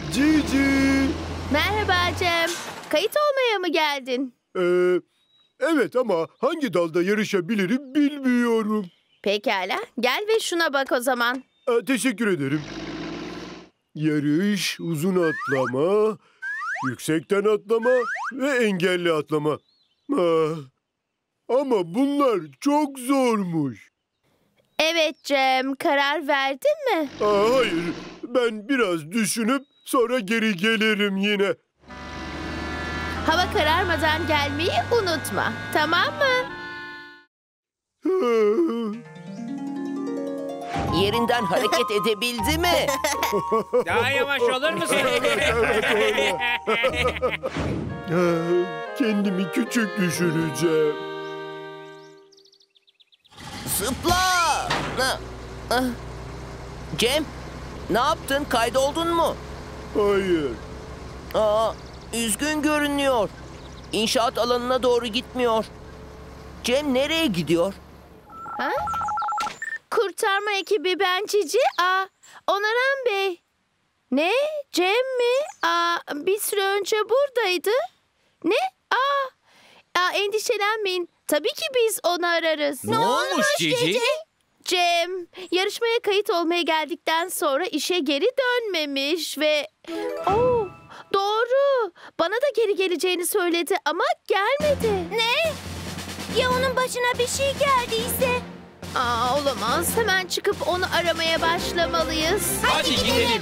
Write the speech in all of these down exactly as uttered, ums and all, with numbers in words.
Cici. Merhaba Cem. Kayıt olmaya mı geldin? Ee, evet ama hangi dalda yarışabilirim bilmiyorum. Pekala. Gel ve şuna bak o zaman. Ee, teşekkür ederim. Yarış, uzun atlama, yüksekten atlama ve engelli atlama. Ah, ama bunlar çok zormuş. Evet Cem. Karar verdin mi? Aa, hayır, ben biraz düşünüp sonra geri gelirim yine. Hava kararmadan gelmeyi unutma. Tamam mı? Yerinden hareket edebildi mi? Daha yavaş olur musun? Ah, kendimi küçük düşüreceğim. Zıpla! Ha, ah. Cem, ne yaptın? Kaydoldun mu? Hayır. Aa, üzgün görünüyor. İnşaat alanına doğru gitmiyor. Cem nereye gidiyor? Ha? Kurtarma ekibi ben Cici. Aa, Onaran Bey. Ne? Cem mi? Aa, bir süre önce buradaydı. Ne? Aa, aa, endişelenmeyin. Tabii ki biz onu ararız. Ne olmuş Cici? Cem, yarışmaya kayıt olmaya geldikten sonra işe geri dönmemiş ve... Oo, doğru. Bana da geri geleceğini söyledi ama gelmedi. Ne? Ya onun başına bir şey geldiyse? Aa, olamaz. Hemen çıkıp onu aramaya başlamalıyız. Hadi gidelim.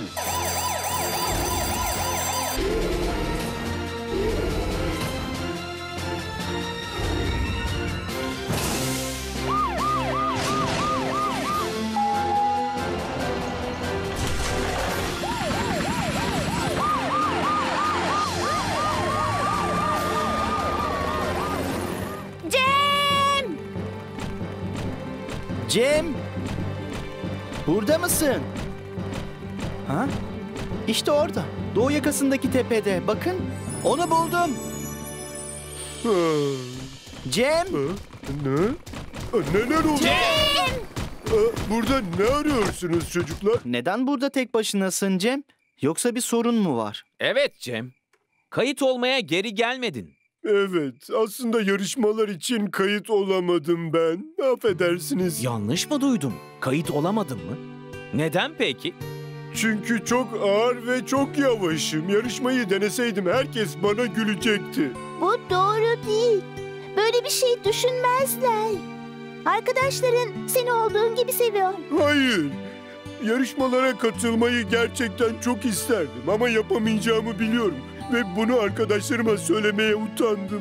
Cem! Cem! Burada mısın? Ha? İşte orada. Doğu yakasındaki tepede. Bakın. Onu buldum. Ah, Cem! ah, ne? Ah, neler oluyor? Cem! Ah, burada ne arıyorsunuz çocuklar? Neden burada tek başınasın Cem? Yoksa bir sorun mu var? Evet Cem. Kayıt olmaya geri gelmedin. Evet, aslında yarışmalar için kayıt olamadım ben. Affedersiniz. Yanlış mı duydum? Kayıt olamadın mı? Neden peki? Çünkü çok ağır ve çok yavaşım. Yarışmayı deneseydim herkes bana gülecekti. Bu doğru değil. Böyle bir şey düşünmezler. Arkadaşların seni olduğun gibi seviyor. Hayır. Yarışmalara katılmayı gerçekten çok isterdim ama yapamayacağımı biliyorum. Ve bunu arkadaşlarıma söylemeye utandım.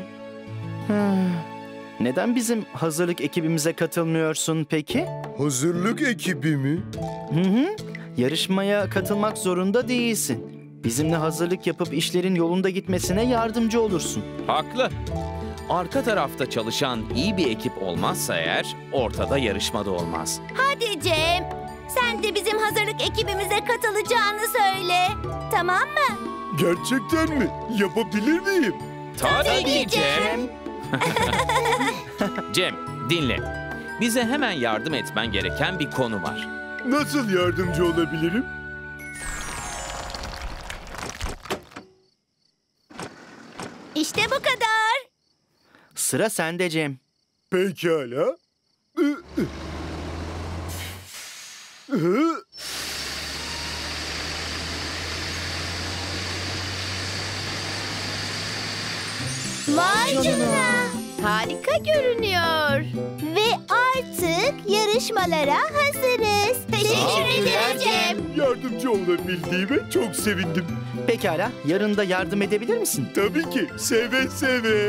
Neden bizim hazırlık ekibimize katılmıyorsun peki? Hazırlık ekibi mi? Hı hı. Yarışmaya katılmak zorunda değilsin. Bizimle hazırlık yapıp işlerin yolunda gitmesine yardımcı olursun. Haklı. Arka tarafta çalışan iyi bir ekip olmazsa eğer ortada yarışmada olmaz. Hadi Cem. Sen de bizim hazırlık ekibimize katılacağını söyle. Tamam mı? Gerçekten mi? Yapabilir miyim? Tabii ki Cem. Cem, dinle. Bize hemen yardım etmen gereken bir konu var. Nasıl yardımcı olabilirim? İşte bu kadar. Sıra sende Cem. Pekala. Hı, hı. Hı. Vay canına. Harika görünüyor. Ve artık yarışmalara hazırız. Teşekkür ederim Cem. Yardımcı olabildiğime çok sevindim. Pekala, yarın da yardım edebilir misin? Tabii ki. Seve seve.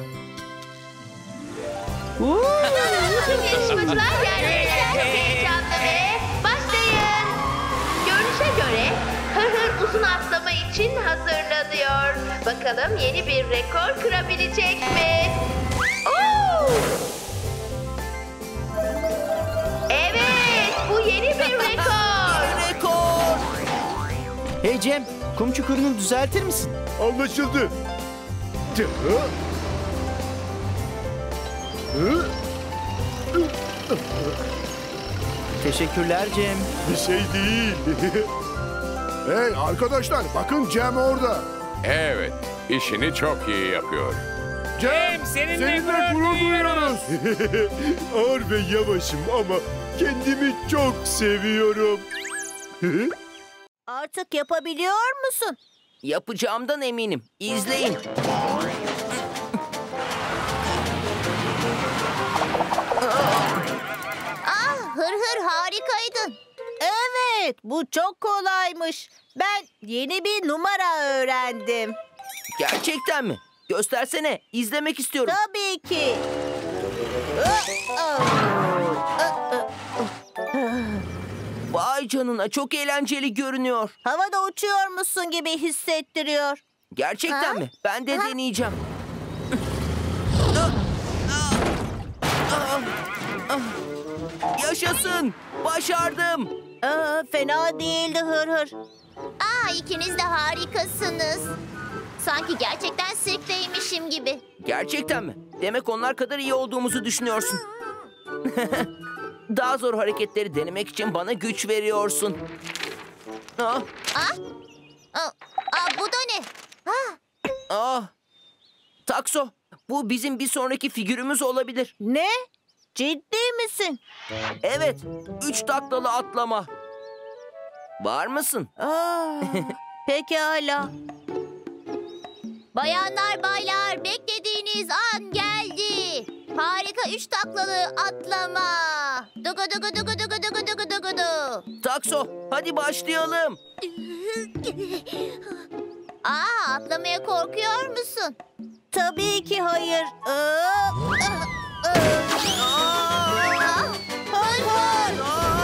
Yarışmacılar yerlerinden çok heyecanlı ve başlayın. Görünüşe göre hır hır uzun atlama için hazırlanıyor. Bakalım yeni bir rekor kırabilecek mi? Oo! Evet, bu yeni bir rekor. Rekor! Hey Cem, kum çukurunu düzeltir misin? Anlaşıldı. Hı. Hı. Teşekkürler Cem. Bir şey değil. Hey arkadaşlar, bakın Cem orada. Evet, işini çok iyi yapıyor. Cem, seninle gurur duyuyoruz. Ağır ve yavaşım ama kendimi çok seviyorum. Artık yapabiliyor musun? Yapacağımdan eminim. İzleyin. Ah, hır hır harikaydın. Evet, bu çok kolaymış. Ben yeni bir numara öğrendim. Gerçekten mi? Göstersene. İzlemek istiyorum. Tabii ki. Vay canına, çok eğlenceli görünüyor. Havada uçuyor musun gibi hissettiriyor. Gerçekten Ha? mi? Ben de Ha? deneyeceğim. Yaşasın! Başardım! Aa, fena değildi hır hır. Aa, ikiniz de harikasınız. Sanki gerçekten sirkteymişim gibi. Gerçekten mi? Demek onlar kadar iyi olduğumuzu düşünüyorsun. Daha zor hareketleri denemek için bana güç veriyorsun. Ah, Ah, aa, aa, bu da ne? Ah, ah. Takso, bu bizim bir sonraki figürümüz olabilir. Ne? Ciddi misin? Evet, üç taklalı atlama. Var mısın? Aa, pekala. bayanlar baylar, beklediğiniz an geldi. Harika üç taklalı atlama. Dugu dugu dugu dugu dugu dugu dugu du. Takso, hadi başlayalım. Aa, atlamaya korkuyor musun? Tabii ki hayır. Aa, Ah, hır hır.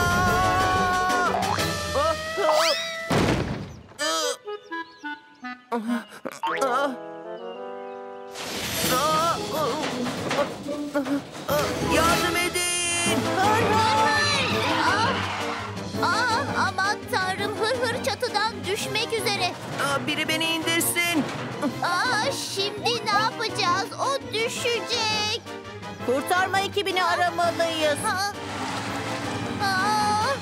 Yardım edin! Hır hır. Ah, ah, aman tanrım, hır hır çatıdan düşmek üzere. Aa, biri beni indirsin. Aa, şimdi ne yapacağız? O düşecek. kurtarma ekibini aramalıyız. Ha? Aa!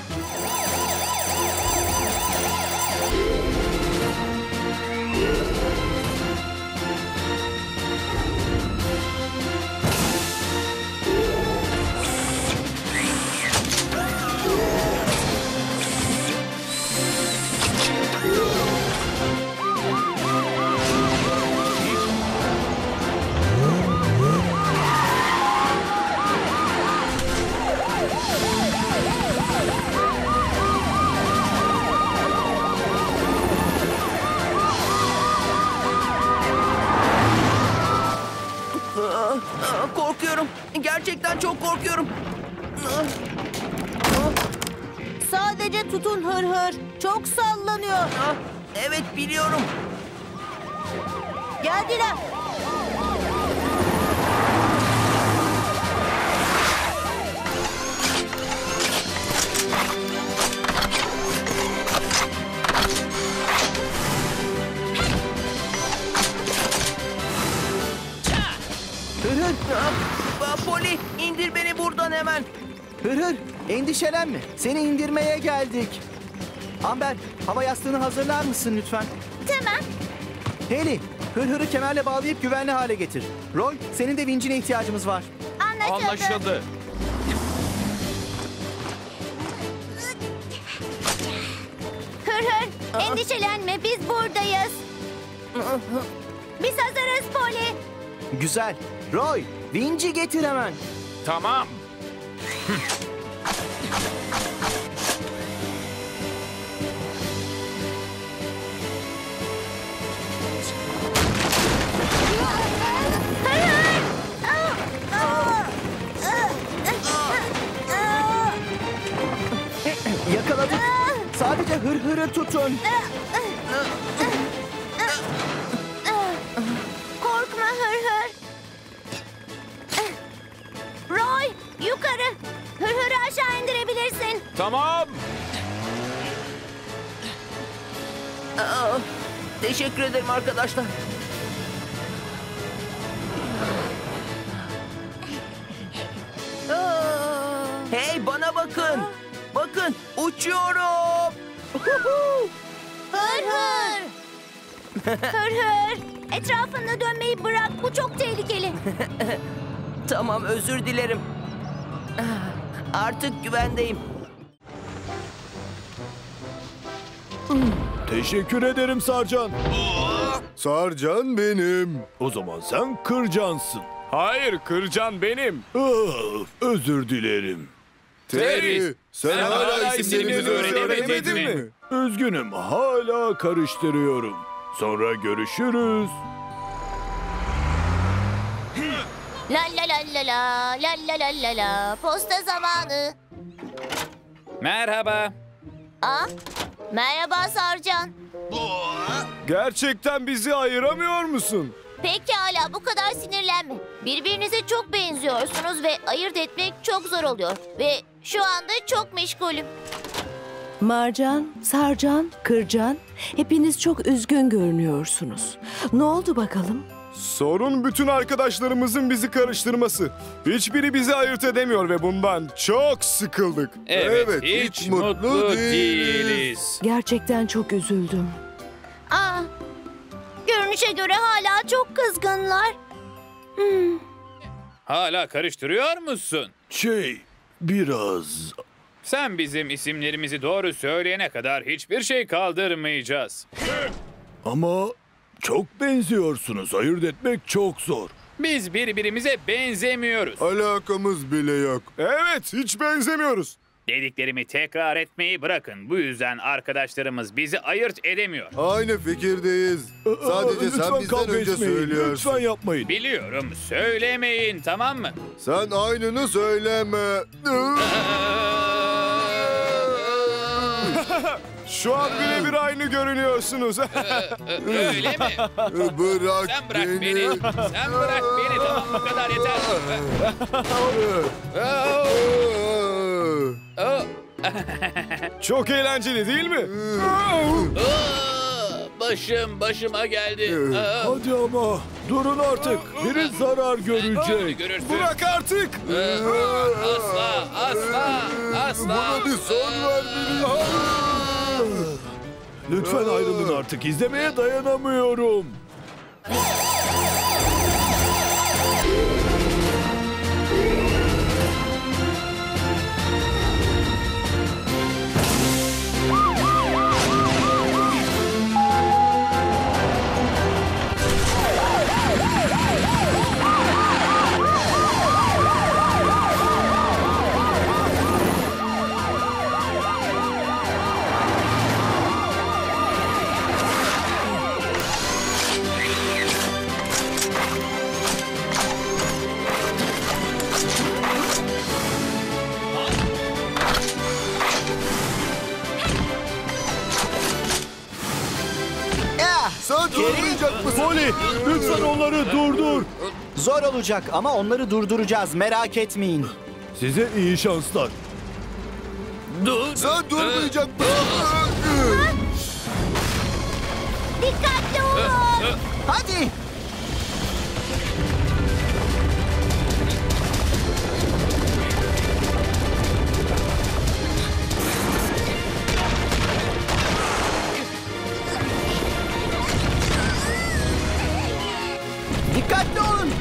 Aa, aa, korkuyorum. Gerçekten çok korkuyorum. Aa, Sadece tutun hır hır. Çok sallanıyor. aa, evet, biliyorum. Geldiler. Hır hır, Aa, aa, Poli, indir beni buradan hemen. hır hır. Endişelenme. Seni indirmeye geldik. Amber, hava yastığını hazırlar mısın lütfen? Tamam. Haley, hır hırı kemerle bağlayıp güvenli hale getir. Roy, senin de vincine ihtiyacımız var. Anlaşıldı. Anlaşıldı. Hır hır. Endişelenme, biz buradayız. Biz hazırız Poli. Güzel. Roy, vinci getir hemen. Tamam. Yakaladık. Sadece hır hırı tutun. Korkma hır hır. Roy, yukarı. Hır hırı aşağı indirebilirsin. Tamam. Aa, teşekkür ederim arkadaşlar. Hey, bana bakın. Bakın, uçuyorum. Huhu. Hır Hır hır. Hır hır. Etrafında dönmeyi bırak. Bu çok tehlikeli. Tamam, özür dilerim. Artık güvendeyim. Teşekkür ederim Sarcan. Sarcan benim. O zaman sen Kırcansın. Hayır, Kırcan benim. Ah, özür dilerim. Terry, sen, sen hala isimlerimizi öğrenemedin mi? Üzgünüm, hala karıştırıyorum. Sonra görüşürüz. La la la la la la la la la la. Posta zamanı. Merhaba. Aa, merhaba Sarcan. Gerçekten bizi ayıramıyor musun? Pekala, bu kadar sinirlenme. Birbirinize çok benziyorsunuz ve ayırt etmek çok zor oluyor. Ve şu anda çok meşgulüm. Marcan, Sarcan, Kırcan, hepiniz çok üzgün görünüyorsunuz. Ne oldu bakalım? Sorun bütün arkadaşlarımızın bizi karıştırması. Hiçbiri bizi ayırt edemiyor ve bundan çok sıkıldık. Evet, hiç, mutlu değiliz. Gerçekten çok üzüldüm. Aa, görünüşe göre hala çok kızgınlar. Hmm. Hala karıştırıyor musun? Şey, biraz... Sen bizim isimlerimizi doğru söyleyene kadar hiçbir şey kaldırmayacağız. Ama çok benziyorsunuz. Ayırt etmek çok zor. Biz birbirimize benzemiyoruz. Alakamız bile yok. Evet, hiç benzemiyoruz. Dediklerimi tekrar etmeyi bırakın. Bu yüzden arkadaşlarımız bizi ayırt edemiyor. Aynı fikirdeyiz. Sadece sen bizden önce söylüyorsun. Lütfen yapmayın. Biliyorum, söylemeyin, tamam mı? Sen aynını söyleme. Şu an birebir aynı görünüyorsunuz. Öyle mi? Bırak Sen bırak beni. beni. Sen bırak beni, tamam, bu kadar yeter. Oh. Çok eğlenceli değil mi? Başım başıma geldi. Hadi ama durun artık. Biri zarar Şimdi görecek. görürsün. Bırak artık. Asla, asla, asla. Buna bir son ver beni. Lütfen ayrılın artık. İzlemeye dayanamıyorum. Sen durmayacak mısın? Poli, lütfen onları durdur. Zor olacak ama onları durduracağız, merak etmeyin. Size iyi şanslar. Sen durmayacak mısın? Dikkatli olun. Hadi! Dikkatli olun!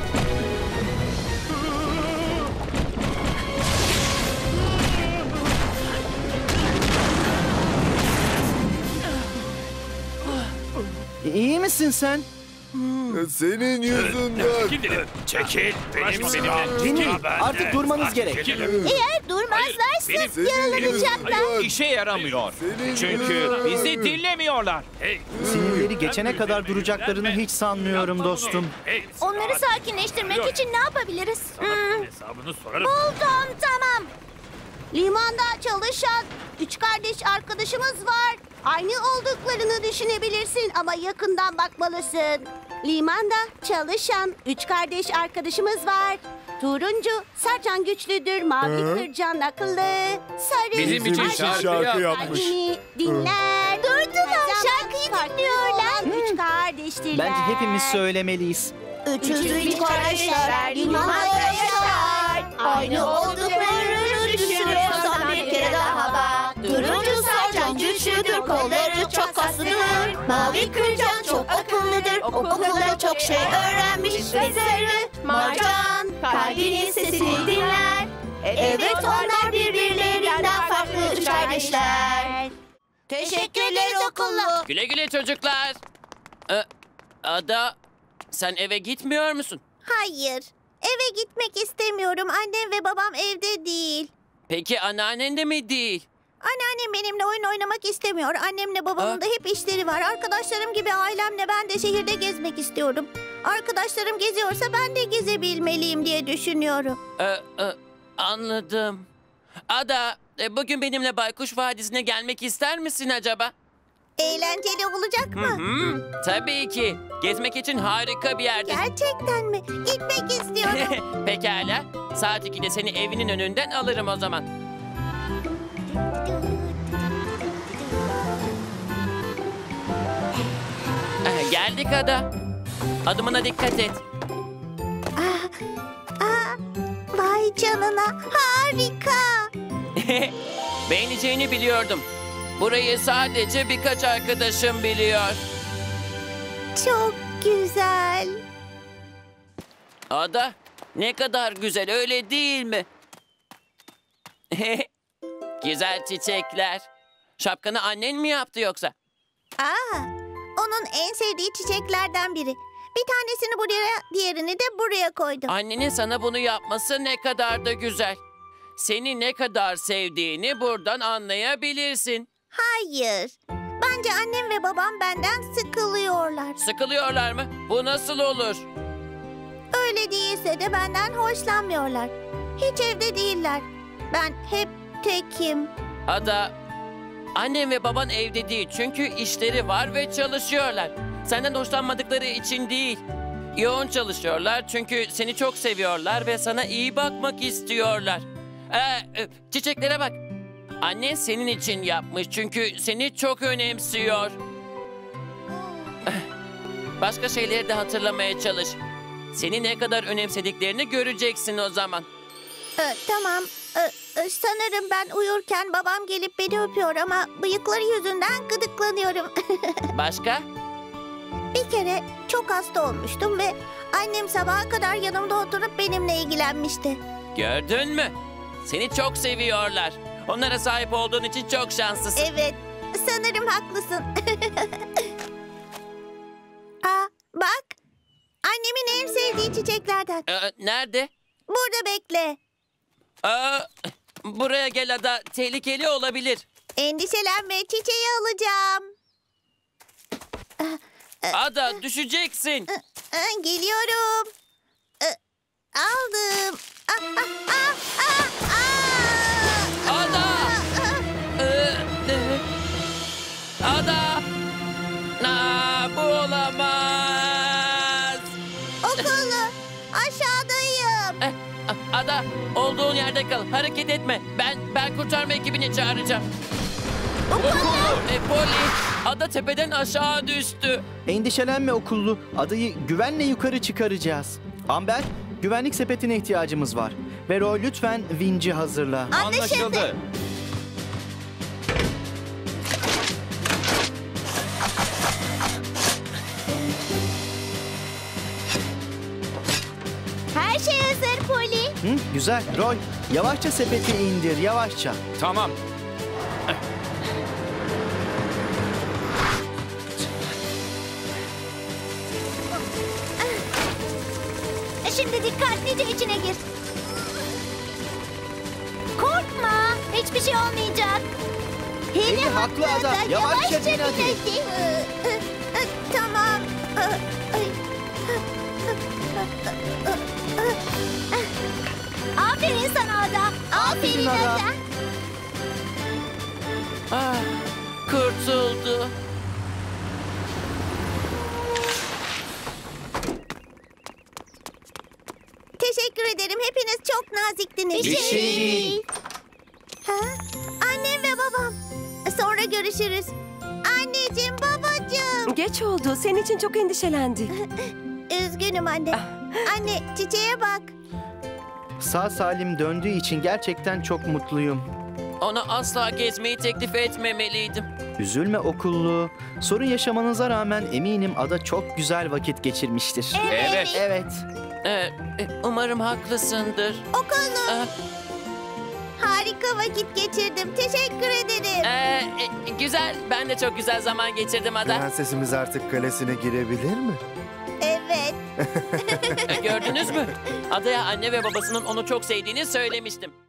İyi misin sen? Senin yüzünden. Çekil. Benim Dinleyin, artık durmanız gerek. Eğer durmazlarsa yaralanacaklar. İşe yaramıyor. Senin Çünkü yüzünden. bizi dinlemiyorlar. Sinirleri geçene kadar duracaklarını hiç sanmıyorum dostum. Onları sakinleştirmek için ne yapabiliriz? Hmm, Hesabını sorarım. buldum, tamam. Limanda çalışan üç kardeş arkadaşımız var. Aynı olduklarını düşünebilirsin ama yakından bakmalısın. Limanda çalışan üç kardeş arkadaşımız var. Turuncu, Sarcan güçlüdür, mavi Kırcan akıllı, sarı Bizim için Sarcan şarkı şarkı yapmış. kalbini dinler. Durdular, şarkıyı dinliyorlar. Üç kardeştirler. Bence hepimiz söylemeliyiz. Üçüz üç kardeşler, limanda yaşar. Aynı olduklarını düşünüyorsan bir kere daha bak. Turuncu Sarcan güçlüdür, kolları çok kaslıdır. Mavi kırcan çok akıllıdır. Okulda çok şey öğrenmiş. Ve sarı marcan kalbinin sesini dinler. Evet onlar birbirlerinden farklı üç kardeşler. Teşekkürler okullu. Güle güle çocuklar. Ee, Ada, sen eve gitmiyor musun? Hayır. Eve gitmek istemiyorum. Annem ve babam evde değil. Peki anneannen de mi değil? Anneannem benimle oyun oynamak istemiyor. Annemle babamın da hep işleri var. Arkadaşlarım gibi ailemle ben de şehirde gezmek istiyorum. Arkadaşlarım geziyorsa ben de gezebilmeliyim diye düşünüyorum. Ee, e, anladım. Ada, e, bugün benimle Baykuş Vadisi'ne gelmek ister misin acaba? Eğlenceli olacak Hı mı? hı, tabii ki. Gezmek için harika bir yerdir. Gerçekten mi? Gitmek istiyorum. Pekala. Saat ikide seni evinin önünden alırım o zaman. Eh, Geldik Ada. Adımına dikkat et. Aa, vay canına harika. Beğeneceğini biliyordum. Burayı sadece birkaç arkadaşım biliyor. Çok güzel. Ada, ne kadar güzel öyle değil mi? Güzel çiçekler. Şapkanı annen mi yaptı yoksa? Aa, onun en sevdiği çiçeklerden biri. Bir tanesini buraya, diğerini de buraya koydu. Annenin sana bunu yapması ne kadar da güzel. Seni ne kadar sevdiğini buradan anlayabilirsin. Hayır. Bence annem ve babam benden sıkılıyorlar. Sıkılıyorlar mı? Bu nasıl olur? Öyle değilse de benden hoşlanmıyorlar. Hiç evde değiller. Ben hep tekim. Ada, annem ve baban evde değil çünkü işleri var ve çalışıyorlar. Senden hoşlanmadıkları için değil. Yoğun çalışıyorlar çünkü seni çok seviyorlar ve sana iyi bakmak istiyorlar. Ee, e, çiçeklere bak. Annen senin için yapmış çünkü seni çok önemsiyor. Başka şeyleri de hatırlamaya çalış. Seni ne kadar önemsediklerini göreceksin o zaman. Ee, tamam. Ee, e, sanırım ben uyurken babam gelip beni öpüyor ama bıyıkları yüzünden gıdıklanıyorum. Başka? Bir kere çok hasta olmuştum ve annem sabaha kadar yanımda oturup benimle ilgilenmişti. Gördün mü? Seni çok seviyorlar. Onlara sahip olduğun için çok şanslısın. Evet, sanırım haklısın. Aa, bak. Annemin en sevdiği çiçeklerden. Ee, nerede? Burada bekle. Aa, buraya gel Ada. Tehlikeli olabilir. Endişelenme, çiçeği alacağım. Ada düşeceksin. Aa, geliyorum. Aa, aldım. Aa, aa, aa, aa, aa. Ada! Ee, e, Ada! Aa, bu olamaz. Okullu, aşağıdayım. Eh, Ada, olduğun yerde kal. Hareket etme. Ben ben kurtarma ekibini çağıracağım. Okullu. E, Polly, Ada tepeden aşağı düştü. Endişelenme okullu. Adayı güvenle yukarı çıkaracağız. Amber, güvenlik sepetine ihtiyacımız var. Ve Roy lütfen vinci hazırla. Anlaşıldı. Her şey hazır Polly. Hı, güzel. Roy, yavaşça sepeti indir, yavaşça. Tamam. Şimdi dikkatlice içine gir. Korkma, hiçbir şey olmayacak. Eli haklı Ada, yavaşça bin hadi. Tamam. Aferin sana Ada. Aferin Ada. Ada. Ah, kurtuldu. Teşekkür ederim. Hepiniz çok naziktiniz. Bir şey değil. Ha? Annem ve babam. Sonra görüşürüz. Anneciğim, babacığım. Geç oldu. Senin için çok endişelendik. Üzgünüm anne. Anne, çiçeğe bak. Sağ salim döndüğü için gerçekten çok mutluyum. Ona asla gezmeyi teklif etmemeliydim. Üzülme okullu. Sorun yaşamanıza rağmen eminim ada çok güzel vakit geçirmiştir. Evet. Evet. Ee, e, umarım haklısındır. Okullu. Ee, Harika vakit geçirdim. Teşekkür ederim. e, e, güzel. Ben de çok güzel zaman geçirdim Ada. Prensesimiz artık kalesine girebilir mi? Evet. E, gördünüz mü? Ada'ya anne ve babasının onu çok sevdiğini söylemiştim.